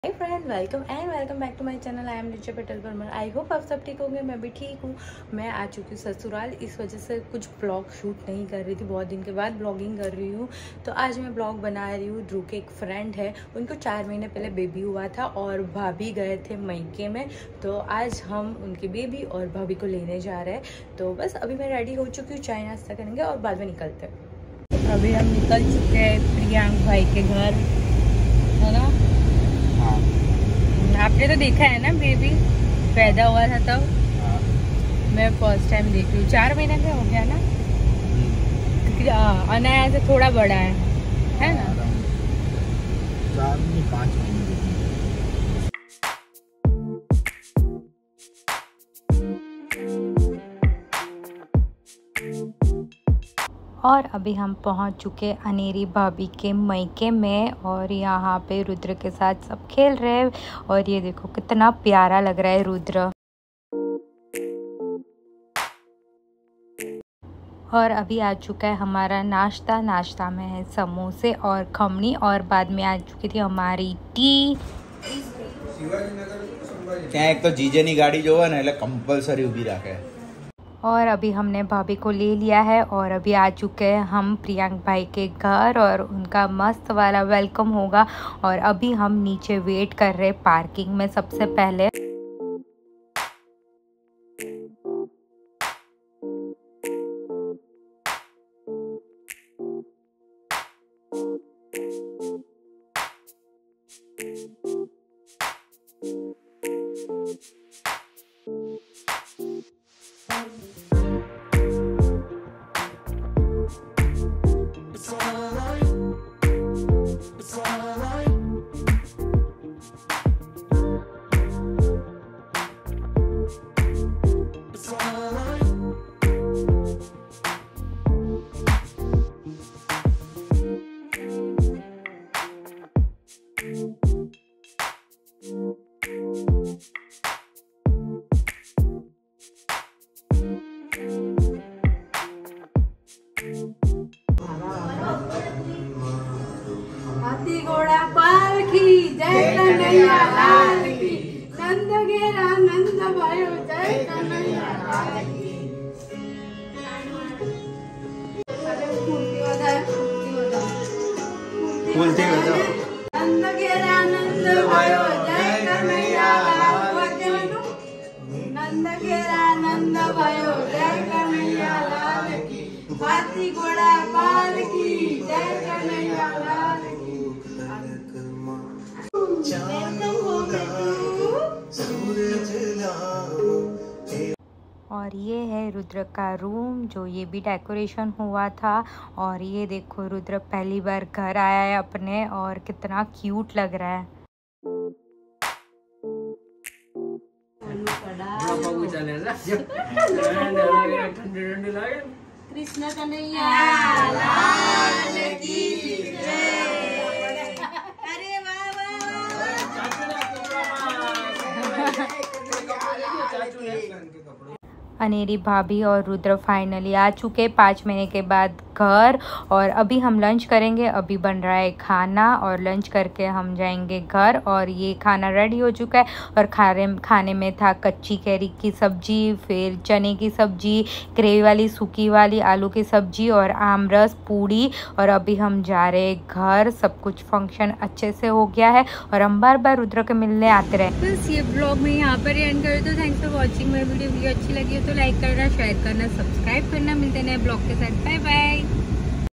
Hi friend, welcome back to my channel. I am Richa Patel Parmar. I hope आप सब ठीक होंगे। मैं भी ठीक हूँ। मैं आ चुकी हूँ ससुराल, इस वजह से कुछ ब्लॉग शूट नहीं कर रही थी। बहुत दिन के बाद ब्लॉगिंग कर रही हूँ, तो आज मैं ब्लॉग बना रही हूँ। ध्रुव के एक फ्रेंड है, उनको 4 महीने पहले बेबी हुआ था और भाभी गए थे मायके में, तो आज हम उनके बेबी और भाभी को लेने जा रहे हैं। तो बस अभी मैं रेडी हो चुकी हूँ, चाय नाश्ता करेंगे और बाद में निकलते हैं। अभी हम निकल चुके हैं प्रियांक भाई के घर, है ना। आपने तो देखा है ना, बेबी पैदा हुआ था तब। मैं फर्स्ट टाइम देख रही हूँ। 4 महीने का हो गया ना, क्योंकि अनाया से थोड़ा बड़ा है ना। 4 नहीं 5 महीने। और अभी हम पहुंच चुके अनेरी भाभी के मायके में, और यहाँ पे रुद्र के साथ सब खेल रहे हैं। और ये देखो कितना प्यारा लग रहा है रुद्र। और अभी आ चुका है हमारा नाश्ता में है समोसे और खमनी, और बाद में आ चुकी थी हमारी टी। क्या एक तो जीजेनी गाड़ी जो है ना, એટલે कंपलसरी उभी रखे। और अभी हमने भाभी को ले लिया है और अभी आ चुके हैं हम प्रियांक भाई के घर, और उनका मस्त वाला वेलकम होगा। और अभी हम नीचे वेट कर रहे पार्किंग में सबसे पहले। हाथी घोड़ा पालकी जय कन्हैया लाल की, नंद घेरा नंद भयो जय कन्हैया लाल की। नंद घेरा नंद भयो जय कन्हैया लाल की, नंद घेरा नंद भयो जय कन्हैया लाल की, हाथी घोड़ा पालकी जय कन्हैया लाल की। और ये है रुद्र का रूम, जो ये भी डेकोरेशन हुआ था। और ये देखो रुद्र पहली बार घर आया है अपने, और कितना क्यूट लग रहा है। कृष्ण कन्हैया लाल की जय। अरे वाह अनेरी भाभी और रुद्र फाइनली आ चुके 5 महीने के बाद घर। और अभी हम लंच करेंगे। अभी बन रहा है खाना, और लंच करके हम जाएंगे घर। और ये खाना रेडी हो चुका है, और खाने में था कच्ची कैरी की सब्जी, फिर चने की सब्जी, ग्रेवी वाली, सूखी वाली, आलू की सब्जी और आमरस, पूड़ी। और अभी हम जा रहे हैं घर। सब कुछ फंक्शन अच्छे से हो गया है, और हम बार बार रुद्र के मिलने आते रहे। बस ये ब्लॉग में यहाँ पर एंड कर दो। Thanks for watching. मेरी वीडियो अच्छी लगी हो तो लाइक करना, शेयर करना, सब्सक्राइब करना। मिलते हैं नए ब्लॉग के साथ। Bye bye.